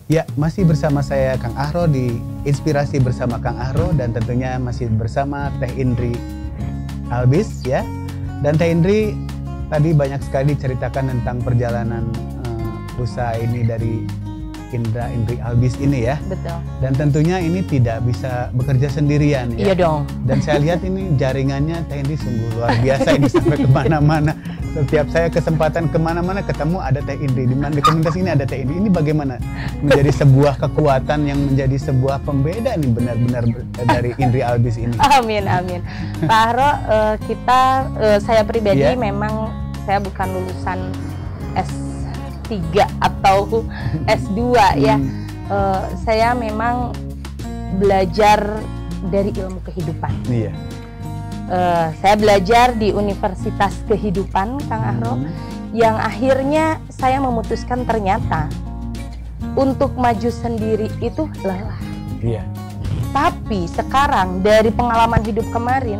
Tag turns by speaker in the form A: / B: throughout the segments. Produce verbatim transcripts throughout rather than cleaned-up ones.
A: Ya, masih bersama saya Kang Ahro di Inspirasi Bersama Kang Ahro, dan tentunya masih bersama Teh Indri Albis ya. Dan Teh Indri tadi banyak sekali diceritakan tentang perjalanan uh, usaha ini dari Indra Indri Albis ini ya.
B: Betul.
A: Dan tentunya ini tidak bisa bekerja sendirian ya.
B: Iya dong.
A: Dan saya lihat ini jaringannya Teh Indri sungguh luar biasa ini sampai kemana-mana. Setiap saya kesempatan kemana-mana ketemu ada Teh Indri. Di mana di komunitas ini ada Teh Indri. Ini bagaimana menjadi sebuah kekuatan yang menjadi sebuah pembeda nih benar-benar dari Indri Albis ini.
B: Amin amin. Pak Ahro, uh, kita uh, saya pribadi
A: yeah.
B: memang saya bukan lulusan S tiga atau S dua ya.
A: Hmm.
B: Uh, saya memang belajar dari ilmu kehidupan.
A: Iya.
B: Uh, saya belajar di Universitas Kehidupan, Kang Ahro,
A: Hmm.
B: yang akhirnya saya memutuskan ternyata untuk maju sendiri itu lelah.
A: Iya.
B: Tapi sekarang dari pengalaman hidup kemarin,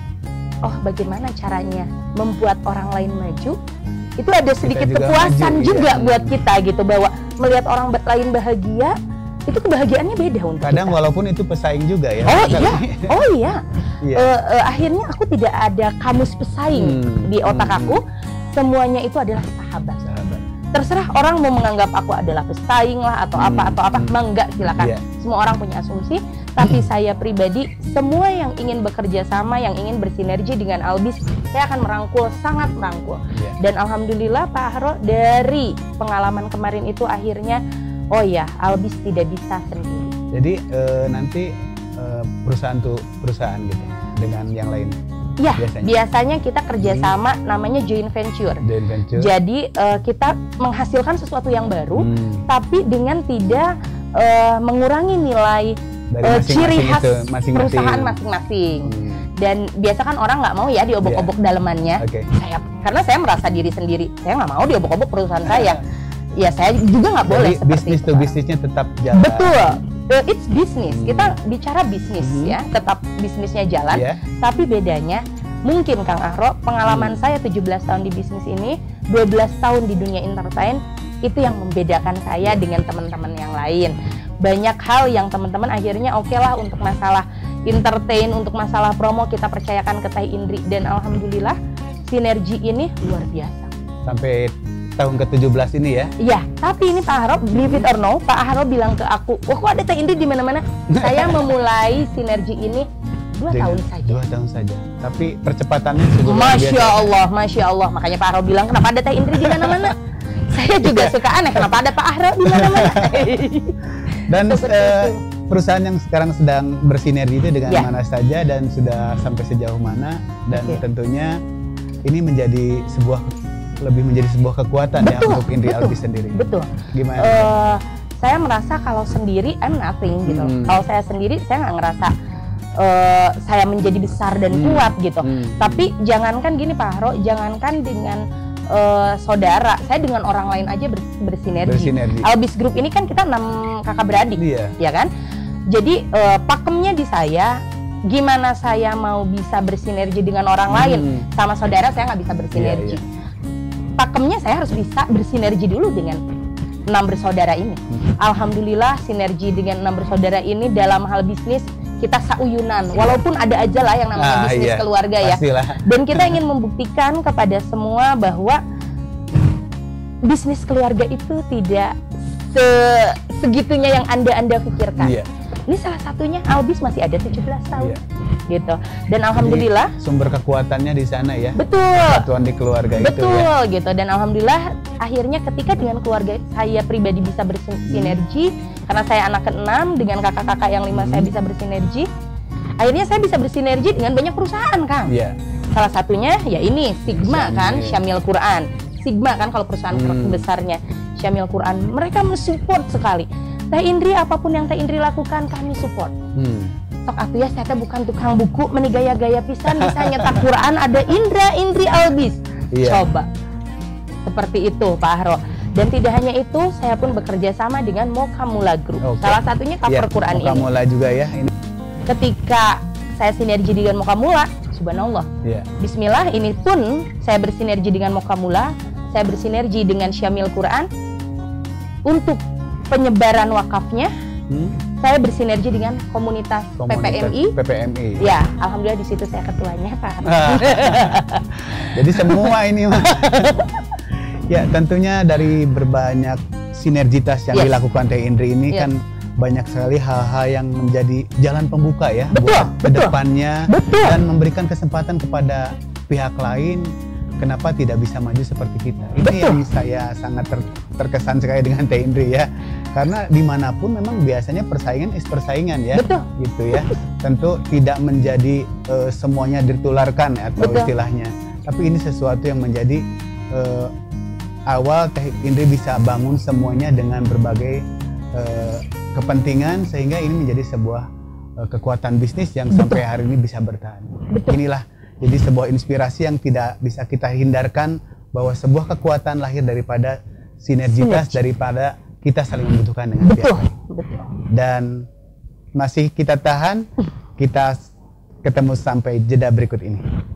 B: oh bagaimana caranya membuat orang lain maju? Itu ada sedikit
A: juga
B: kepuasan
A: maju,
B: juga
A: iya.
B: buat kita gitu, bahwa melihat orang lain bahagia, itu kebahagiaannya beda untuk
A: Kadang
B: kita.
A: walaupun itu pesaing juga ya.
B: Oh iya, oh iya.
A: Iya.
B: Uh, uh, akhirnya aku tidak ada kamus pesaing
A: Hmm,
B: di otak
A: hmm.
B: aku, semuanya itu adalah sahabat.
A: Sahabat.
B: Terserah orang mau menganggap aku adalah pesaing lah atau
A: Hmm,
B: apa atau apa,
A: hmm.
B: memang enggak, silakan.
A: Iya.
B: Semua orang punya asumsi, tapi saya pribadi semua yang ingin bekerja sama, yang ingin bersinergi dengan Albis, saya akan merangkul, sangat merangkul.
A: Iya.
B: Dan alhamdulillah Pak Ahro, dari pengalaman kemarin itu akhirnya, oh ya, Albis tidak bisa sendiri.
A: Jadi eh, nanti eh, perusahaan tuh perusahaan gitu dengan yang lain.
B: Ya,
A: biasanya,
B: biasanya kita kerjasama, namanya joint venture.
A: joint venture.
B: Jadi uh, kita menghasilkan sesuatu yang baru,
A: Hmm.
B: tapi dengan tidak uh, mengurangi nilai
A: Dari
B: uh,
A: masing-masing
B: ciri khas
A: itu, masing-masing.
B: perusahaan masing-masing.
A: Hmm.
B: Dan biasa kan orang nggak mau ya diobok-obok dalemannya.
A: Oke.
B: Saya, karena saya merasa diri sendiri, saya nggak mau diobok-obok perusahaan saya. Ya saya juga nggak boleh
A: Jadi
B: seperti
A: bisnis
B: itu.
A: to bisnisnya tetap jalan.
B: Betul. Uh, it's business.
A: Hmm.
B: Kita bicara bisnis
A: Hmm.
B: ya, tetap bisnisnya jalan.
A: Ya.
B: Tapi bedanya mungkin Kang Ahro, pengalaman
A: Hmm.
B: saya tujuh belas tahun di bisnis ini, dua belas tahun di dunia entertain, itu yang membedakan saya dengan teman-teman yang lain. Banyak hal yang teman-teman akhirnya oke okay lah untuk masalah entertain, untuk masalah promo kita percayakan ke Teh Indri, dan alhamdulillah sinergi ini luar biasa.
A: Sampai tahun ke tujuh belas ini ya.
B: Iya, tapi ini Pak Ahro, believe it or no, Pak Ahro bilang ke aku, wah kok ada Teh Indri di mana-mana? Saya memulai sinergi ini dua
A: Dengan
B: tahun saja.
A: Dua tahun saja. Tapi percepatannya sudah luar
B: Masya
A: biasa.
B: Allah, Masya Allah. Makanya Pak Ahro bilang, kenapa ada Teh Indri di mana-mana? Saya juga suka aneh, kenapa ada Pak Ahro di mana-mana?
A: Dan
B: Seperti
A: eh,
B: itu.
A: perusahaan yang sekarang sedang bersinergi itu dengan
B: Ya.
A: mana saja dan sudah sampai sejauh mana, dan
B: Oke.
A: tentunya ini menjadi sebuah lebih menjadi sebuah kekuatan ya
B: Betul,
A: untuk Indri
B: betul,
A: Albis sendiri.
B: Betul.
A: Gimana?
B: Eh, saya merasa kalau sendiri, I'm nothing gitu.
A: Hmm.
B: Kalau saya sendiri, saya nggak ngerasa eh, saya menjadi besar dan
A: Hmm.
B: kuat gitu.
A: Hmm.
B: Tapi jangankan gini Pak Ahro, jangankan dengan eh, saudara, saya dengan orang lain aja bers- bersinergi.
A: Bersinergi.
B: Albis Group ini kan kita enam kakak beradik.
A: Iya.
B: Ya kan? Jadi eh, pakemnya di saya, gimana saya mau bisa bersinergi dengan orang
A: Hmm.
B: lain, sama saudara saya nggak bisa bersinergi.
A: Iya, iya.
B: Pakemnya saya harus bisa bersinergi dulu dengan enam bersaudara ini.
A: Hmm.
B: Alhamdulillah sinergi dengan enam bersaudara ini dalam hal bisnis kita sauyunan, walaupun ada aja lah yang namanya
A: Ah,
B: bisnis
A: iya.
B: keluarga ya.
A: Pastilah.
B: Dan kita ingin membuktikan kepada semua bahwa bisnis keluarga itu tidak se- segitunya yang anda-anda pikirkan.
A: Iya.
B: Ini salah satunya, Albis masih ada tujuh belas tahun.
A: Iya.
B: Gitu. Dan alhamdulillah,
A: Jadi, sumber kekuatannya di sana ya.
B: betul.
A: Persatuan di keluarga itu ya.
B: Betul gitu. Dan alhamdulillah akhirnya ketika dengan keluarga saya pribadi bisa bersinergi, karena saya anak keenam, dengan kakak-kakak yang lima
A: Hmm.
B: saya bisa bersinergi. Akhirnya saya bisa bersinergi dengan banyak perusahaan, Kang.
A: Iya.
B: Salah satunya ya ini Sigma
A: Syamil.
B: kan, Syamil Quran. Sigma kan kalau perusahaan
A: Hmm.
B: besarnya, Syamil Quran. Mereka mensupport sekali. Teh Indri, apapun yang Teh Indri lakukan kami support.
A: Hmm.
B: Sok atuh ya, saya teh bukan tukang buku, meni gaya-gaya pisan bisa nyetak Quran, ada Indra Indri Albis.
A: Iya.
B: Coba. Seperti itu Pak Ahro. Dan tidak hanya itu, saya pun bekerja sama dengan Mokamula Group.
A: Oke.
B: Salah satunya cover
A: Iya,
B: Quran ini.
A: Mokamula juga ya ini.
B: Ketika saya sinergi dengan Mokamula, subhanallah.
A: Iya.
B: Bismillah, ini pun saya bersinergi dengan Mokamula, saya bersinergi dengan Syamil Quran untuk penyebaran wakafnya,
A: Hmm?
B: saya bersinergi dengan komunitas,
A: Komunitas
B: P P M I.
A: P P M I.
B: Ya, alhamdulillah di situ saya ketuanya, Pak.
A: Jadi semua ini Mas. Ya, tentunya dari berbanyak sinergitas yang
B: Yes.
A: dilakukan Teh Indri ini
B: Yes.
A: kan banyak sekali hal-hal yang menjadi jalan pembuka ya
B: Betul,
A: buat
B: betul.
A: kedepannya
B: Betul.
A: dan memberikan kesempatan kepada pihak lain kenapa tidak bisa maju seperti kita. Ini
B: Betul.
A: yang saya sangat ter- terkesan sekali dengan Teh Indri ya, karena dimanapun memang biasanya persaingan is persaingan ya.
B: Betul.
A: Gitu ya. Tentu tidak menjadi eh, semuanya ditularkan atau
B: Betul.
A: istilahnya, tapi ini sesuatu yang menjadi eh, awal Teh Indri bisa bangun semuanya dengan berbagai eh, kepentingan sehingga ini menjadi sebuah eh, kekuatan bisnis yang
B: Betul.
A: sampai hari ini bisa bertahan.
B: Betul.
A: Inilah jadi sebuah inspirasi yang tidak bisa kita hindarkan, bahwa sebuah kekuatan lahir daripada sinergitas,
B: Sinergi.
A: daripada kita saling membutuhkan dengan pihak
B: Betul.
A: lain.
B: Betul.
A: Dan masih kita tahan, kita ketemu sampai jeda berikut ini.